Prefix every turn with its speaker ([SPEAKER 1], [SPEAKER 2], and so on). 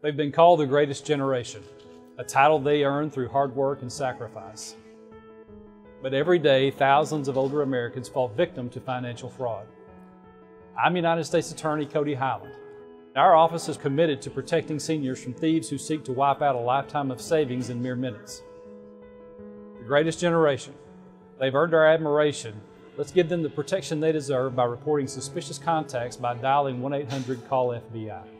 [SPEAKER 1] They've been called the greatest generation, a title they earned through hard work and sacrifice. But every day, thousands of older Americans fall victim to financial fraud. I'm United States Attorney Cody Hiland. Our office is committed to protecting seniors from thieves who seek to wipe out a lifetime of savings in mere minutes. The greatest generation. They've earned our admiration. Let's give them the protection they deserve by reporting suspicious contacts by dialing 1-800-CALL-FBI.